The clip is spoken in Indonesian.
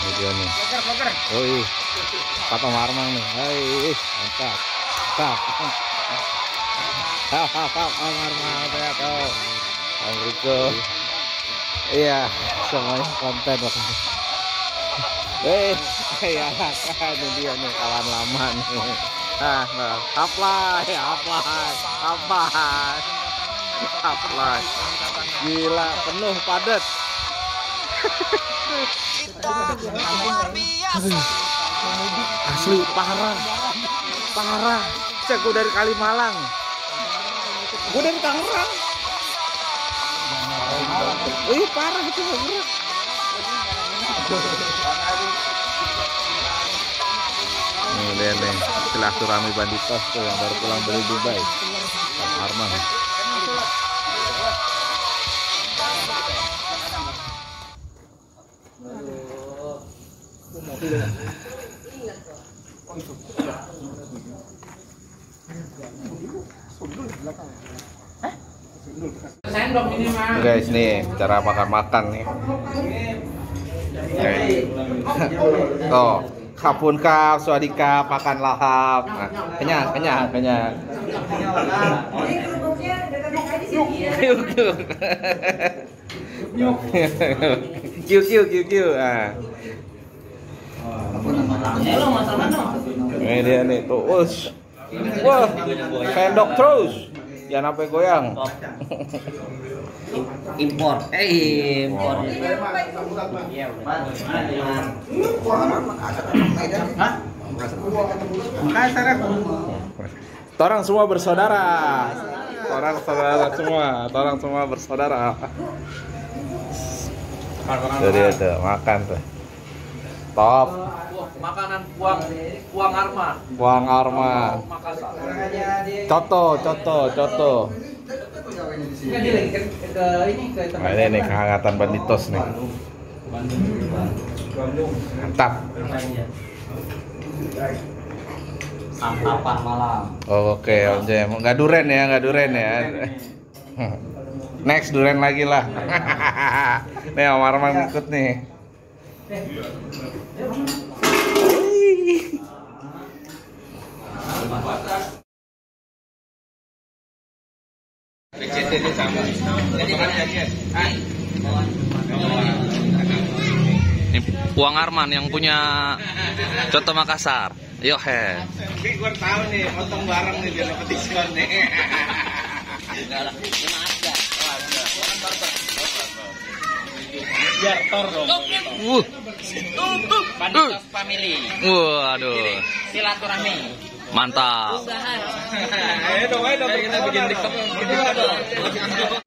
Ini dia nih. Oh iya. Patong Armang nih. Hai, mantap. Mantap. Om Armang saya tahu. Om Riko. Iya, semuanya konten makanya. Ya kan ini dia nih kawan lama nih. Apply. Gila, penuh padat. Asli parah. Cek gue dari Kalimalang. Gue dari Tangerang. Wih parah itu gerak. Nih lihat nih silaturahmi banditos tuh yang baru pulang dari Dubai. Arman. Guys nih cara makan nih. Oh, kapun kap, swadikap, makan lahap. Nah, kenyang. Kiu. Ah. Ini dia nih tuh. Wah, sendok terus. Jangan sampai goyang. Impor. Torang semua bersaudara. Torang semua bersaudara. Jadi itu makan tuh. Top. Makanan Puang Arman. Puang Arman. Coto. Nah, ini nih kehangatan banditos nih. Mantap. Santapan malam. Oke, Om Jem. Nggak duren ya. Next duren lagi lah. Nih Om Arman ikut nih. Ini Puang Arman yang punya Coto Makassar. Yo he. Gue tahu nih, potong bareng nih biar dapat diskon nih. Biar tor dong. Banditos family. Waduh. Silaturahmi. Mantap. Ayo dong kita bikin TikTok.